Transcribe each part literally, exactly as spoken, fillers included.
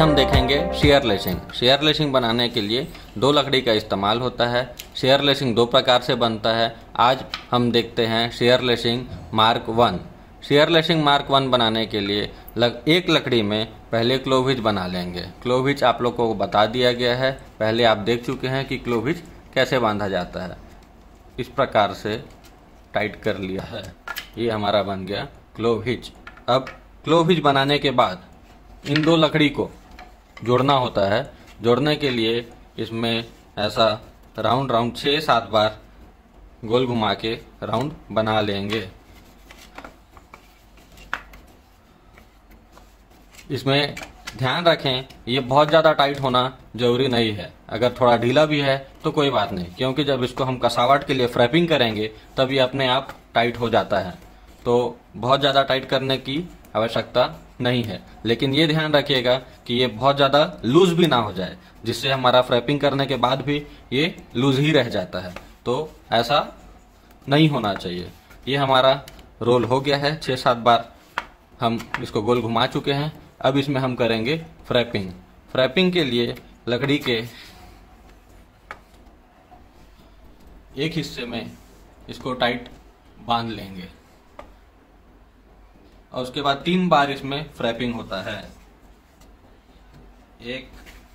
हम देखेंगे share lacing. Share lacing बनाने के लिए दो लकड़ी का इस्तेमाल होता है। शेयर लेसिंग दो प्रकार से बनता है। आज हम देखते हैं share lacing mark one. Share lacing mark one बनाने के लिए लग एक लकड़ी में पहले क्लोविज बना लेंगे। क्लोविज आप लोग को बता दिया गया है, पहले आप देख चुके हैं कि क्लोविज कैसे बांधा जाता है। इस प्रकार से टाइट कर लिया है, ये हमारा बन गया क्लोविज। अब क्लोविज बनाने के बाद इन दो लकड़ी को जोड़ना होता है। जोड़ने के लिए इसमें ऐसा राउंड राउंड छः सात बार गोल घुमा के राउंड बना लेंगे। इसमें ध्यान रखें, ये बहुत ज़्यादा टाइट होना जरूरी नहीं है। अगर थोड़ा ढीला भी है तो कोई बात नहीं, क्योंकि जब इसको हम कसावट के लिए फ्रैपिंग करेंगे तब ये अपने आप टाइट हो जाता है। तो बहुत ज़्यादा टाइट करने की आवश्यकता नहीं है, लेकिन ये ध्यान रखिएगा कि ये बहुत ज़्यादा लूज भी ना हो जाए, जिससे हमारा फ्रैपिंग करने के बाद भी ये लूज ही रह जाता है। तो ऐसा नहीं होना चाहिए। ये हमारा रोल हो गया है, छः सात बार हम इसको गोल घुमा चुके हैं। अब इसमें हम करेंगे फ्रैपिंग। फ्रैपिंग के लिए लकड़ी के एक हिस्से में इसको टाइट बांध लेंगे और उसके बाद तीन बार इसमें फ्रैपिंग होता है। एक,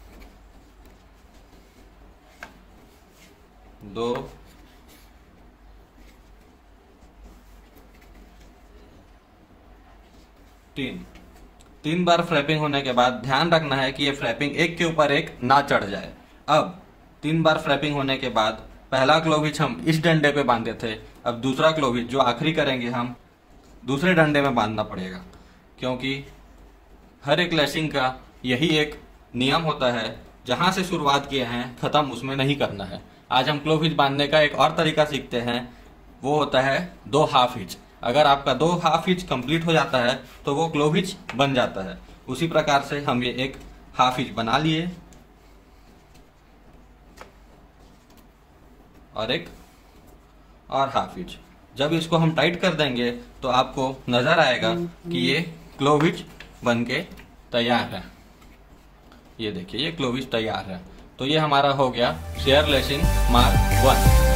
दो, तीन। तीन बार फ्रैपिंग होने के बाद ध्यान रखना है कि ये फ्रैपिंग एक के ऊपर एक ना चढ़ जाए। अब तीन बार फ्रैपिंग होने के बाद पहला क्लोविज हम इस डंडे पे बांधे थे, अब दूसरा क्लोविज जो आखिरी करेंगे हम दूसरे डंडे में बांधना पड़ेगा, क्योंकि हर एक लेसिंग का यही एक नियम होता है, जहां से शुरुआत किए हैं खत्म उसमें नहीं करना है। आज हम क्लोविज बांधने का एक और तरीका सीखते हैं, वो होता है दो हाफ इंच। अगर आपका दो हाफ इंच कंप्लीट हो जाता है तो वो क्लोविज बन जाता है। उसी प्रकार से हम ये एक हाफ इंच बना लिए और एक और हाफ इंच। जब इसको हम टाइट कर देंगे तो आपको नजर आएगा कि ये क्लोविज बन के तैयार है। ये देखिए, ये क्लोविज तैयार है। तो ये हमारा हो गया शेयर लेसिंग मार्क वन।